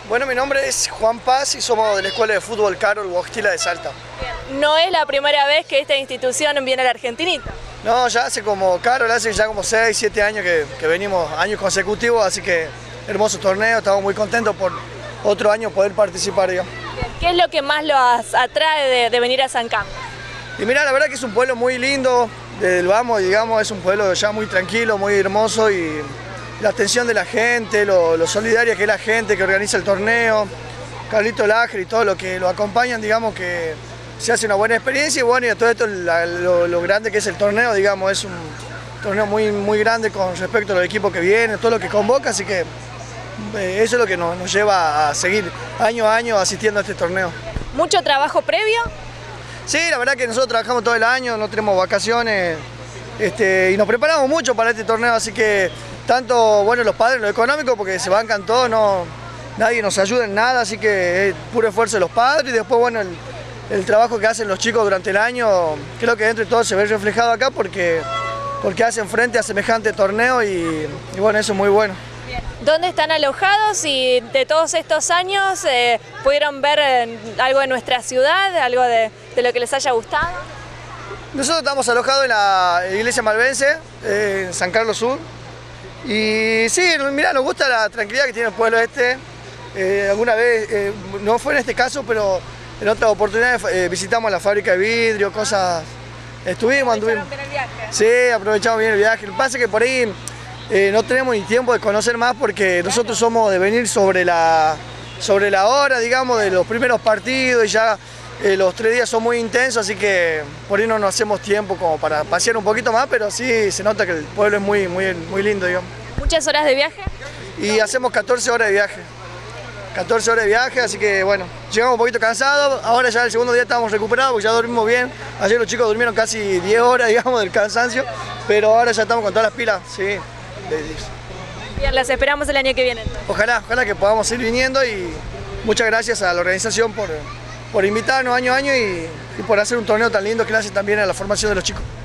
Bueno, mi nombre es Juan Paz y somos de la Escuela de Fútbol Carol Huachtila de Salta. No es la primera vez que esta institución viene a la Argentinita. No, ya hace ya como 6, 7 años que venimos, años consecutivos, así que hermoso torneo, estamos muy contentos por otro año poder participar, digamos. ¿Qué es lo que más los atrae de venir a San Carlos? Y mira, la verdad que es un pueblo muy lindo, del Vamos, digamos, es un pueblo ya muy tranquilo, muy hermoso y la atención de la gente, lo solidaria que es la gente que organiza el torneo, Carlito Lajre y todo lo que lo acompañan, digamos que se hace una buena experiencia y bueno, y todo esto lo grande que es el torneo, digamos, es un torneo muy grande con respecto a los equipos que vienen, todo lo que convoca, así que eso es lo que nos lleva a seguir año a año asistiendo a este torneo. ¿Mucho trabajo previo? Sí, la verdad que nosotros trabajamos todo el año, no tenemos vacaciones y nos preparamos mucho para este torneo, así que tanto bueno, los padres, lo económico, porque se bancan todos, nadie nos ayuda en nada, así que es puro esfuerzo de los padres y después bueno, el trabajo que hacen los chicos durante el año, creo que dentro de todo se ve reflejado acá porque hacen frente a semejante torneo y bueno, eso es muy bueno. ¿Dónde están alojados y de todos estos años pudieron ver algo de nuestra ciudad, algo de lo que les haya gustado? Nosotros estamos alojados en la iglesia malvense, en San Carlos Sur, y sí, mirá, nos gusta la tranquilidad que tiene el pueblo este. Alguna vez, no fue en este caso, pero en otras oportunidades visitamos la fábrica de vidrio, cosas, anduvimos. Bien el viaje. Sí, aprovechamos bien el viaje. Lo que pasa es que por ahí no tenemos ni tiempo de conocer más porque nosotros somos de venir sobre la hora, digamos, de los primeros partidos y ya los 3 días son muy intensos, así que por ahí no nos hacemos tiempo como para pasear un poquito más, pero sí se nota que el pueblo es muy lindo, digamos. ¿Muchas horas de viaje? Y hacemos 14 horas de viaje. 14 horas de viaje, así que bueno, llegamos un poquito cansados, ahora ya el segundo día estamos recuperados porque ya dormimos bien. Ayer los chicos durmieron casi 10 horas, digamos, del cansancio, pero ahora ya estamos con todas las pilas, sí. Bien, las esperamos el año que viene. Ojalá que podamos ir viniendo y muchas gracias a la organización por invitarnos año a año y por hacer un torneo tan lindo que le hace también a la formación de los chicos.